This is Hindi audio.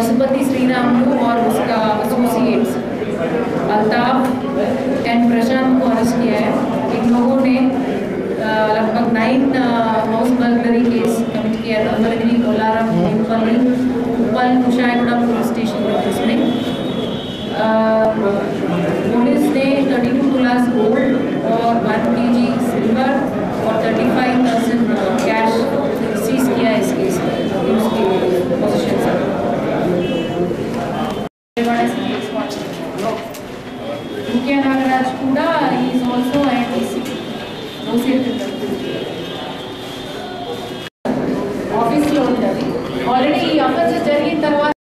पशुपति श्रीरामुलु और उसका एसोसिएट्स अल्ताफ एंड प्रशांत को अरेस्ट किया है। इन लोगों ने लगभग 9 हाउस बर्गलरी केस कमिट किया था बर्गलरी कोलारम हिंपल्ली उप्पल कुशायगुड़ा पुलिस स्टेशन में। पुलिस ने 32 तुलास गोल्ड और 1 kg सिल्वर और 35,000 कैश सीज किया है इस केस में उसके पोजीशन से। नागराज कूड़ा इज ऑल्सो एट